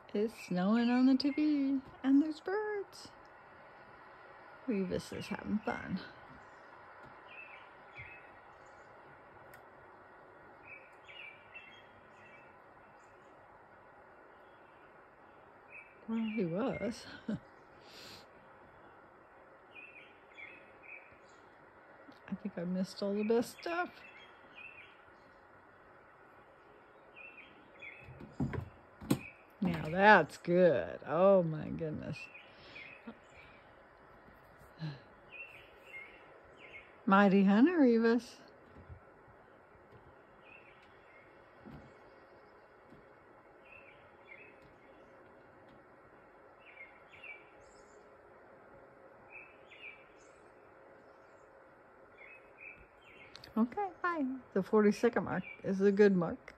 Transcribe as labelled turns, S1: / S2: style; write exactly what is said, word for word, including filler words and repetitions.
S1: It's snowing on the T V, and there's birds. Revus is having fun. Well, he was. I think I missed all the best stuff. Now that's good. Oh my goodness. Mighty Hunter, Revus. Okay, bye. The forty second mark is a good mark.